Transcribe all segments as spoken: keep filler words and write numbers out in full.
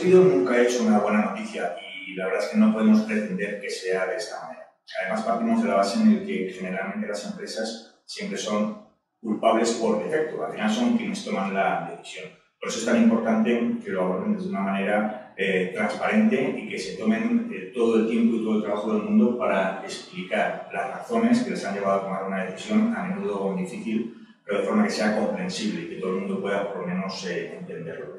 despido nunca es una buena noticia y la verdad es que no podemos pretender que sea de esta manera. Además, partimos de la base en la que generalmente las empresas siempre son culpables por defecto, al final son quienes toman la decisión. Por eso es tan importante que lo aborden de una manera eh, transparente y que se tomen eh, todo el tiempo y todo el trabajo del mundo para explicar las razones que les han llevado a tomar una decisión, a menudo difícil, pero de forma que sea comprensible y que todo el mundo pueda por lo menos eh, entenderlo.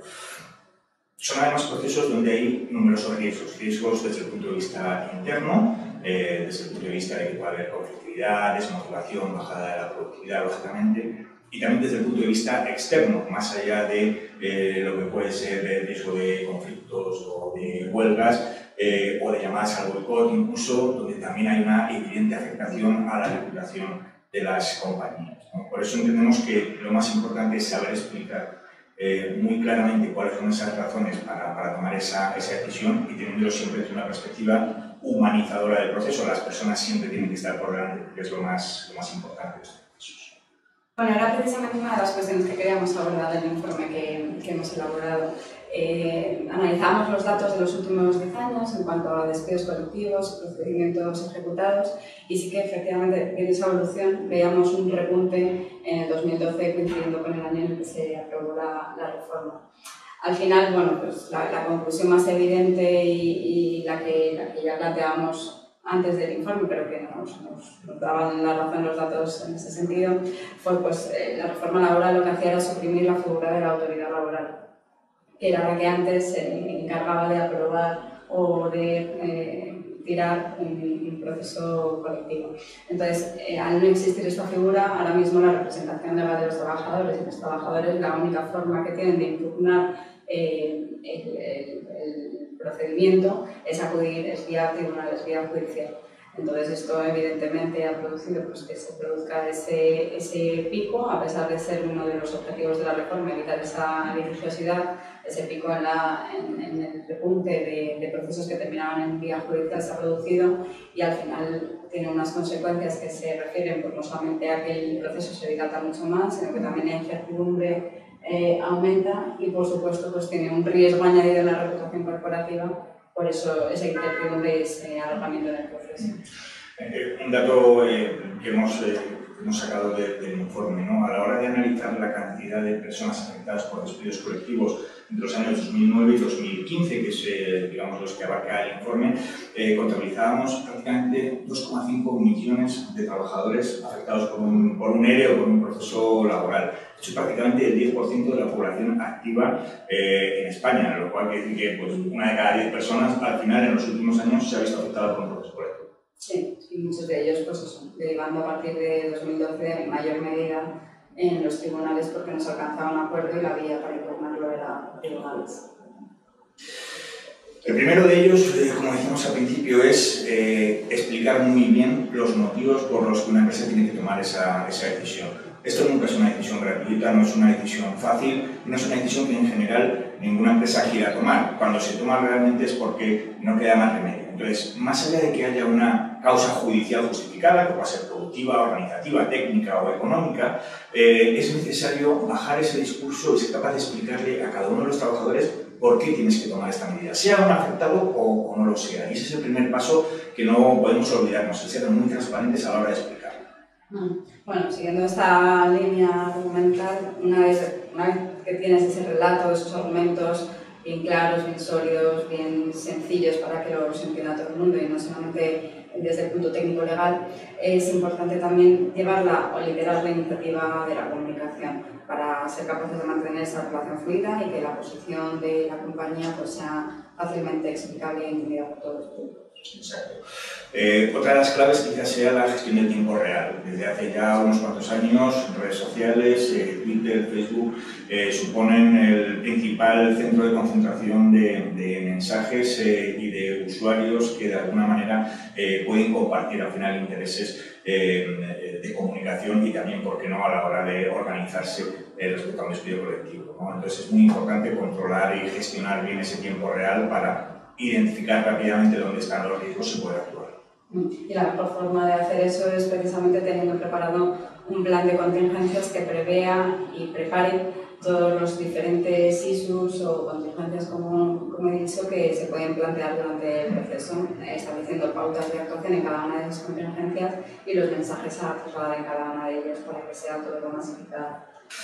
Son además procesos donde hay numerosos riesgos, riesgos desde el punto de vista interno, eh, desde el punto de vista de que puede haber conflictividad, desmotivación, bajada de la productividad, lógicamente, y también desde el punto de vista externo, más allá de eh, lo que puede ser el riesgo de conflictos o de huelgas eh, o de llamadas al boicot, incluso donde también hay una evidente afectación a la reputación de las compañías, ¿no? Por eso entendemos que lo más importante es saber explicar eh, muy claramente cuáles son esas razones para, para tomar esa, esa decisión y teniéndolo siempre desde una perspectiva humanizadora del proceso. Las personas siempre tienen que estar por delante, que es lo más, lo más importante de estos procesos. Bueno, era precisamente una de las cuestiones que queríamos abordar en el informe que, que hemos elaborado. Eh, analizamos los datos de los últimos diez años en cuanto a despidos colectivos, procedimientos ejecutados y sí que efectivamente en esa evolución veíamos un repunte en el dos mil doce coincidiendo con el año en el que se aprobó la, la reforma. Al final, bueno, pues la, la conclusión más evidente y, y la, que, la que ya planteábamos antes del informe, pero que nos, nos, nos daban la razón los datos en ese sentido, fue pues eh, la reforma laboral lo que hacía era suprimir la figura de la autoridad laboral, que era la que antes se encargaba de aprobar o de eh, tirar un, un proceso colectivo. Entonces, eh, al no existir esta figura, ahora mismo la representación legal de los trabajadores y los trabajadores, la única forma que tienen de impugnar eh, el, el, el procedimiento es acudir, es vía tribunal, es vía judicial. Entonces esto evidentemente ha producido pues, que se produzca ese, ese pico, a pesar de ser uno de los objetivos de la reforma, evitar esa litigiosidad, ese pico en, la, en, en el repunte de, de procesos que terminaban en vía judicial se ha producido y al final tiene unas consecuencias que se refieren pues, no solamente a que el proceso se dilata mucho más, sino que también la incertidumbre eh, aumenta y por supuesto pues, tiene un riesgo añadido en la reputación corporativa. Por eso esa incertidumbre y ese alargamiento del proceso. Eh, un dato eh, que hemos, eh, hemos sacado de, del informe, ¿no? A la hora de analizar la cantidad de personas afectadas por despidos colectivos entre los años dos mil nueve y dos mil quince, que es eh, digamos, los que abarca el informe, eh, contabilizábamos prácticamente dos coma cinco millones de trabajadores afectados por un, por un E R E o por un proceso laboral. Eso es prácticamente el diez por ciento de la población activa eh, en España, lo cual quiere decir que pues, una de cada diez personas al final en los últimos años se ha visto afectada por un proceso colectivo. Sí, y muchos de ellos pues eso, derivando a partir de dos mil doce en mayor medida en los tribunales porque no se alcanzaba un acuerdo y la vía para impugnarlo era tribunales. El primero de ellos, eh, como decíamos al principio, es eh, explicar muy bien los motivos por los que una empresa tiene que tomar esa, esa decisión. Esto nunca es una decisión gratuita, no es una decisión fácil, no es una decisión que en general ninguna empresa quiera tomar. Cuando se toma realmente es porque no queda más remedio. Entonces, más allá de que haya una causa judicial justificada, que pueda ser productiva, organizativa, técnica o económica, eh, es necesario bajar ese discurso y ser capaz de explicarle a cada uno de los trabajadores por qué tienes que tomar esta medida, sea un afectado o, o no lo sea. Y ese es el primer paso que no podemos olvidarnos, el ser muy transparentes a la hora de explicarlo. Bueno, siguiendo esta línea argumental, una vez, una vez que tienes ese relato, esos argumentos bien claros, bien sólidos, bien sencillos para que los entienda todo el mundo y no solamente desde el punto técnico-legal, es importante también llevarla o liderar la iniciativa de la comunicación para ser capaces de mantener esa relación fluida y que la posición de la compañía pues, sea fácilmente explicable y entendida por todos los públicos. Exacto. Eh, otra de las claves quizás sea la gestión del tiempo real. Desde hace ya unos cuantos años, redes sociales, eh, Twitter, Facebook, eh, suponen el principal centro de concentración de, de mensajes eh, y de usuarios que de alguna manera eh, pueden compartir al final intereses eh, de comunicación y también, ¿por qué no?, a la hora de organizarse eh, respecto a un despido colectivo, ¿no? Entonces es muy importante controlar y gestionar bien ese tiempo real para identificar rápidamente dónde están los riesgos y poder actuar. Y la mejor forma de hacer eso es precisamente teniendo preparado un plan de contingencias que prevea y prepare todos los diferentes issues o contingencias, como, como he dicho, que se pueden plantear durante el proceso, estableciendo pautas de actuación en cada una de esas contingencias y los mensajes a trasladar en cada una de ellas para que sea todo lo más eficaz.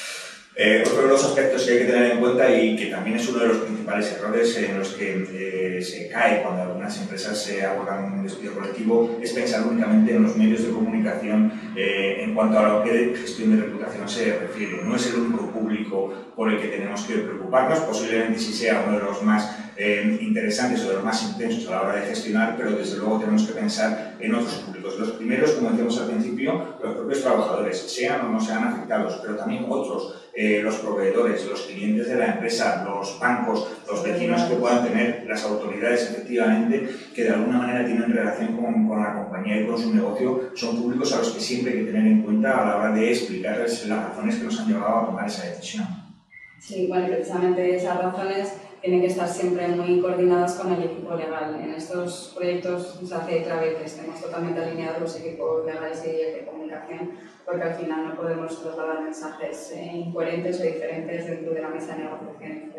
Eh, otro de los aspectos que hay que tener en cuenta y que también es uno de los principales errores en los que eh, se cae cuando algunas empresas se abordan un despido colectivo es pensar únicamente en los medios de comunicación eh, en cuanto a lo que de gestión de reputación se refiere. No es el único público por el que tenemos que preocuparnos, posiblemente sí sea uno de los más eh, interesantes o de los más intensos a la hora de gestionar, pero desde luego tenemos que pensar en otros públicos. Los primeros, como decíamos al principio, los propios trabajadores, sean o no sean afectados, pero también otros. Eh, los proveedores, los clientes de la empresa, los bancos, los vecinos que puedan tener, las autoridades efectivamente que de alguna manera tienen relación con, con la compañía y con su negocio, son públicos a los que siempre hay que tener en cuenta a la hora de explicarles las razones que nos han llevado a tomar esa decisión. Sí, bueno, precisamente esas razones tienen que estar siempre muy coordinadas con el equipo legal. En estos proyectos se hace clave que estemos totalmente alineados los equipos legales y de comunicación, porque al final no podemos trasladar mensajes eh, incoherentes o diferentes dentro de la mesa de negociación.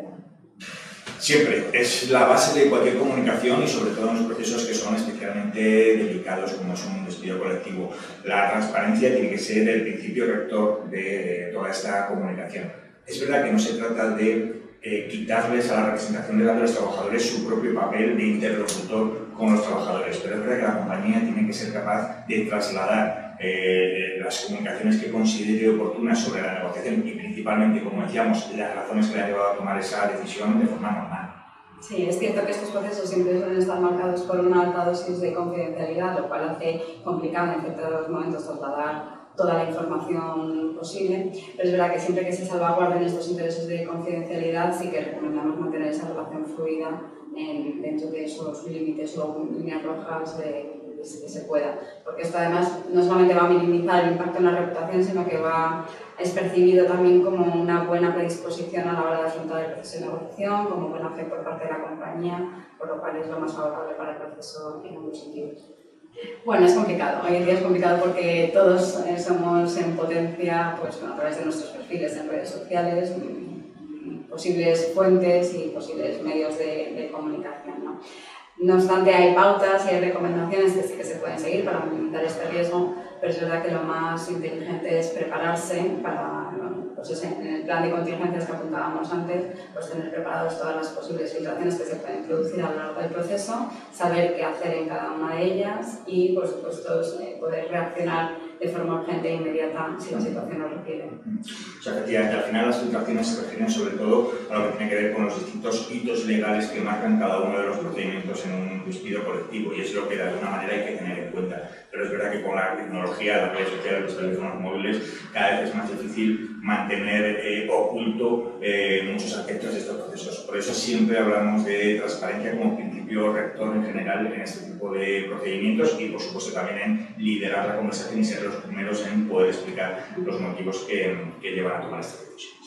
Siempre es la base de cualquier comunicación y sobre todo en los procesos que son especialmente delicados como es un despido colectivo. La transparencia tiene que ser el principio rector de toda esta comunicación. Es verdad que no se trata de eh, quitarles a la representación legal de los trabajadores su propio papel de interlocutor con los trabajadores, pero es verdad que la compañía tiene que ser capaz de trasladar eh, las comunicaciones que considere oportunas sobre la negociación y principalmente, como decíamos, las razones que le han llevado a tomar esa decisión de forma normal. Sí, es cierto que estos procesos siempre suelen estar marcados por una alta dosis de confidencialidad, lo cual hace complicado en ciertos momentos trasladar toda la información posible, pero es verdad que siempre que se salvaguarden estos intereses de confidencialidad sí que recomendamos mantener esa relación fluida en, dentro de esos límites o líneas rojas de, de, que se pueda, porque esto además no solamente va a minimizar el impacto en la reputación, sino que va es percibido también como una buena predisposición a la hora de afrontar el proceso de negociación, como buena fe por parte de la compañía, por lo cual es lo más favorable para el proceso en ambos sentidos. Bueno, es complicado. Hoy en día es complicado porque todos eh, somos en potencia pues, bueno, a través de nuestros perfiles en redes sociales, posibles fuentes y posibles medios de, de comunicación, ¿no? No obstante, hay pautas y hay recomendaciones que sí que se pueden seguir para minimizar este riesgo, pero es verdad que lo más inteligente es prepararse para, pues ese, en el plan de contingencias que apuntábamos antes, pues tener preparados todas las posibles filtraciones que se pueden producir a lo largo del proceso, saber qué hacer en cada una de ellas y, por supuesto, poder reaccionar de forma urgente e inmediata si la situación lo requiere. O sea, efectivamente, al final las filtraciones se refieren sobre todo a lo que tiene que ver con los distintos hitos legales que marcan cada uno de los procedimientos en un despido colectivo y es lo que de alguna manera hay que tener en cuenta. Pero es verdad que con la tecnología, las redes sociales, los teléfonos móviles, cada vez es más difícil mantener eh, oculto eh, muchos aspectos de estos procesos. Por eso siempre hablamos de transparencia como principio rector en general en este tipo de procedimientos y por supuesto también en liderar la conversación y ser los primeros en poder explicar los motivos que, que llevan a tomar esta decisión.